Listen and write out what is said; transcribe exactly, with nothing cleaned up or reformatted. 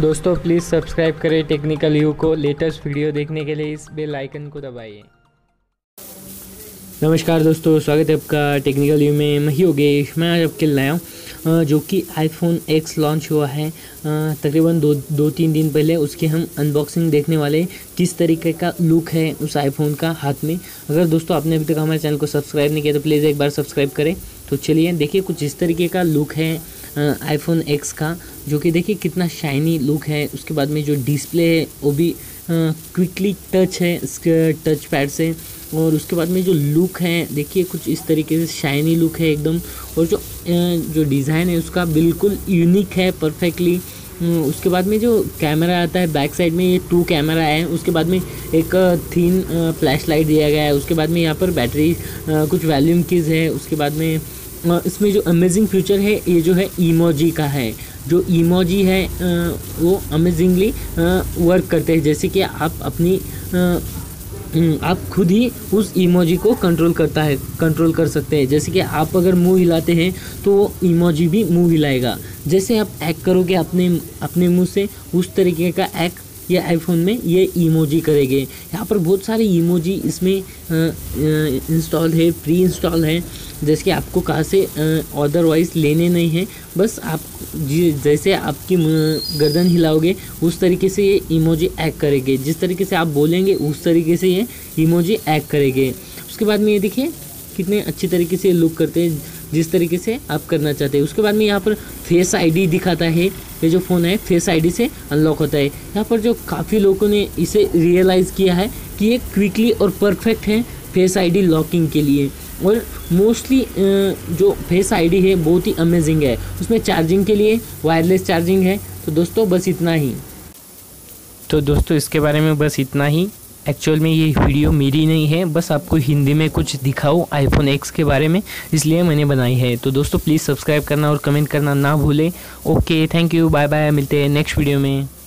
दोस्तों please subscribe करें Technical You को। लेटेस्ट वीडियो देखने के लिए इस बेल आइकन को दबाइए। नमस्कार दोस्तों, स्वागत है आपका टेक्निकल यू में। मैं ही योगेश, मैं आज आपके लिए लाया हूँ जो कि आईफोन एक्स लॉन्च हुआ है तकरीबन दो दो तीन दिन पहले। उसकी हम अनबॉक्सिंग देखने वाले, किस तरीके का लुक है उस आईफोन का हाथ में। अगर दोस्तों आपने अभी तक हमारे चैनल को सब्सक्राइब नहीं किया तो प्लीज़ एक बार सब्सक्राइब करें। तो चलिए देखिए कुछ इस तरीके का लुक है आईफोन एक्स का, जो कि देखिए कितना शाइनी लुक है। उसके बाद में जो डिस्प्ले है वो भी क्विकली टच है इसके टच पैड से। और उसके बाद में जो लुक है देखिए कुछ इस तरीके से शाइनी लुक है एकदम। और जो जो डिज़ाइन है उसका बिल्कुल यूनिक है परफेक्टली। उसके बाद में जो कैमरा आता है बैक साइड में, ये टू कैमरा है। उसके बाद में एक थीन फ्लैश लाइट दिया गया है। उसके बाद में यहाँ पर बैटरी कुछ वॉल्यूम कीज है। उसके बाद में इसमें जो अमेजिंग फीचर है ये जो है इमोजी का है। जो इमोजी है वो अमेजिंगली वर्क करते हैं, जैसे कि आप अपनी आप खुद ही उस इमोजी को कंट्रोल करता है कंट्रोल कर सकते हैं। जैसे कि आप अगर मुंह हिलाते हैं तो वो इमोजी भी मुंह हिलाएगा। जैसे आप एक्ट करोगे अपने अपने मुंह से, उस तरीके का एक्ट ये आईफोन में ये इमोजी करेंगे। यहाँ पर बहुत सारे इमोजी इसमें इंस्टॉल है, प्री इंस्टॉल है, जैसे कि आपको कहाँ से अदरवाइज़ लेने नहीं है। बस आप जैसे आपकी गर्दन हिलाओगे उस तरीके से ये इमोजी एक्ट करेंगे। जिस तरीके से आप बोलेंगे उस तरीके से ये इमोजी एक्ट करेंगे। उसके बाद में ये देखिए कितने अच्छी तरीके से लुक करते हैं, जिस तरीके से आप करना चाहते हैं। उसके बाद में यहाँ पर फेस आईडी दिखाता है। ये जो फ़ोन है फेस आईडी से अनलॉक होता है। यहाँ पर जो काफ़ी लोगों ने इसे रियलाइज़ किया है कि ये क्विकली और परफेक्ट है फेस आईडी लॉकिंग के लिए। और मोस्टली जो फेस आईडी है बहुत ही अमेजिंग है। उसमें चार्जिंग के लिए वायरलेस चार्जिंग है। तो दोस्तों बस इतना ही। तो दोस्तों इसके बारे में बस इतना ही। एक्चुअल में ये वीडियो मेरी नहीं है, बस आपको हिंदी में कुछ दिखाओ आईफोन एक्स के बारे में, इसलिए मैंने बनाई है। तो दोस्तों प्लीज़ सब्सक्राइब करना और कमेंट करना ना भूलें। Okay, thank you, bye bye, मिलते हैं नेक्स्ट वीडियो में।